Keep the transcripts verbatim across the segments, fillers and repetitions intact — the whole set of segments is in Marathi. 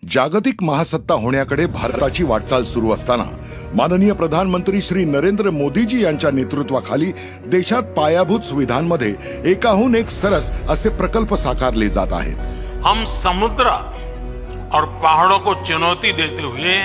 जागतिक महासत्ता होण्याकडे भारताची वाटचाल सुरू असताना माननीय प्रधानमंत्री श्री नरेंद्र मोदीजी यांच्या नेतृत्वाखाली देशात पायाभूत सुविधांमध्ये एकाहून एक सरस असे प्रकल्प साकारले जात आहेत। हम समुद्र और पहाड़ों को चुनौती देते हुए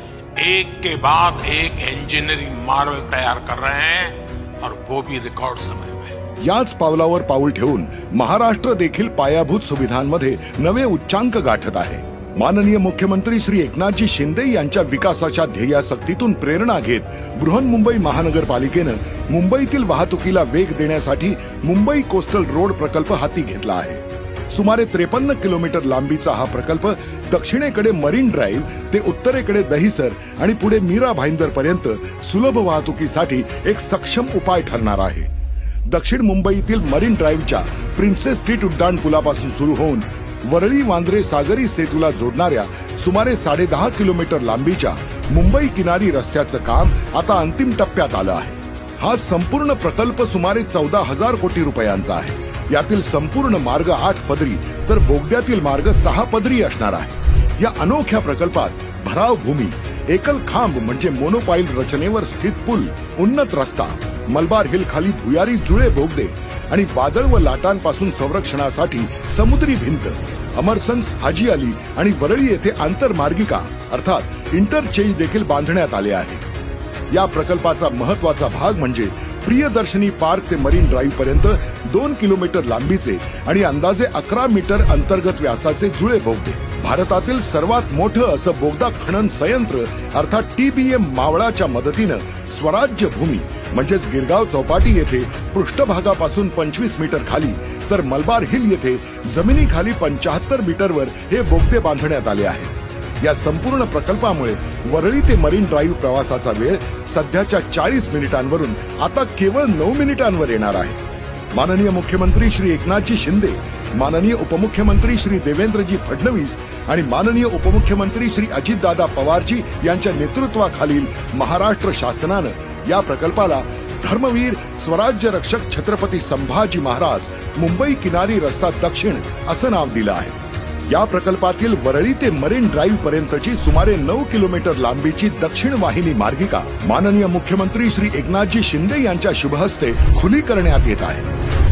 एक के बाद एक इंजीनियरिंग मॉडल तैयार कर रहे हैं और वो भी रिकॉर्ड समय में। याच पावलावर पाऊल ठेवून महाराष्ट्र देखील पायाभूत सुविधांमध्ये नवे उच्चांक गाठत आहे। माननीय मुख्यमंत्री श्री एकनाथजी शिंदे यांच्या विकासाच्या ध्येयासक्तीतून प्रेरणा घेत बृहन्मुंबई महानगरपालिकेने मुंबईतील वाहतुकीला वेग देण्यासाठी मुंबई कोस्टल रोड प्रकल्प हाती घेतला आहे। सुमारे त्रेपन्न किलोमीटर लांबीचा हा प्रकल्प दक्षिणेकडे मरीन ड्राईव्ह ते उत्तरेकडे दहिसर आणि पुढे मीरा भाईंदर पर्यंत सुलभ वाहतुकीसाठी एक सक्षम उपाय ठरणार आहे। दक्षिण मुंबईतील मरीन ड्राईव्हच्या प्रिन्सेस स्ट्रीट उड्डाण पुलापासून सुरू होऊन वरळी वांद्रे सागरी सेतूला जोडणाऱ्या सुमारे साडे दहा किलोमीटर लांबीच्या मुंबई किनारी रस्त्याचं काम आता अंतिम टप्प्यात आलं आहे। हा संपूर्ण प्रकल्प सुमारे चौदा हजार कोटी रुपयांचा आहे। यातील संपूर्ण मार्ग आठ पदरी तर बोगद्यातील मार्ग सहा पदरी असणार आहे। या अनोख्या प्रकल्पात भराव भूमी, एकल खांब म्हणजे मोनोपाईल रचनेवर स्थित पूल, उन्नत रस्ता, मलबार हिल खाली भुयारी जुळे बोगदे आणि वादळ व लाटांपासून संरक्षणासाठी समुद्री भिंत, अमरसन्स, हाजी अली आणि वरळी येथे आंतरमार्गिका अर्थात इंटरचेंज देखील बांधण्यात आले आहे। या प्रकल्पाचा महत्वाचा भाग म्हणजे प्रियदर्शनी पार्क ते मरीन ड्राईव्ह पर्यंत दोन किलोमीटर लांबीचे आणि अंदाजे अकरा मीटर अंतर्गत व्यासाचे जुळे बोगदे। भारतातील सर्वात मोठं असं बोगदा खनन संयंत्र अर्थात टीबीएम मावळाच्या मदतीने स्वराज्य भूमी म्हणजेच गिरगाव चौपाटी येथे पृष्ठभागापासून पंचवीस मीटर खाली तर मलबार हिल येथे जमिनीखाली पंचाहत्तर मीटरवर हे बोगदे बांधण्यात आले आहेत। या संपूर्ण प्रकल्पामुळे वरळी ते मरीन ड्राईव्ह प्रवासाचा वेळ सध्याच्या चाळीस मिनिटांवरून आता केवळ नऊ मिनिटांवर येणार आहे। माननीय मुख्यमंत्री श्री एकनाथजी शिंदे, माननीय उपमुख्यमंत्री श्री देवेंद्रजी फडणवीस आणि माननीय उपमुख्यमंत्री श्री अजितदादा पवारजी यांच्या नेतृत्वाखालील महाराष्ट्र शासनाने या प्रकल्पाला धर्मवीर स्वराज्य रक्षक छत्रपती संभाजी महाराज मुंबई किनारी रस्ता दक्षिण असं नाव दिलं आहे। या प्रकल्पातील वरळी ते मरीन ड्राईव्ह पर्यंतची सुमारे नऊ किलोमीटर लांबीची दक्षिण वाहिनी मार्गिका माननीय मुख्यमंत्री श्री एकनाथजी शिंदे यांच्या शुभहस्ते खुली करण्यात येत आहे।